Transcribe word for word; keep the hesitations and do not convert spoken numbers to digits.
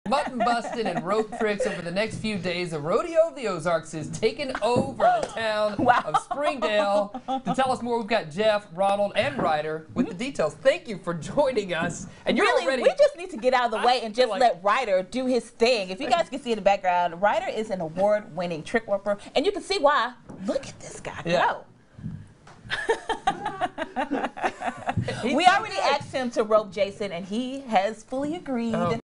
Mutton busting and rope tricks over the next few days. The Rodeo of the Ozarks is taking over the town wow. of Springdale. To tell us more, we've got Jeff, Ronald, and Ryder with the details. Thank you for joining us. And you're really, already, we just need to get out of the way and just like, let Ryder do his thing. If you guys can see in the background, Ryder is an award-winning trick roper, and you can see why. Look at this guy yeah. go. We already asked him to rope Jason, and he has fully agreed. Oh.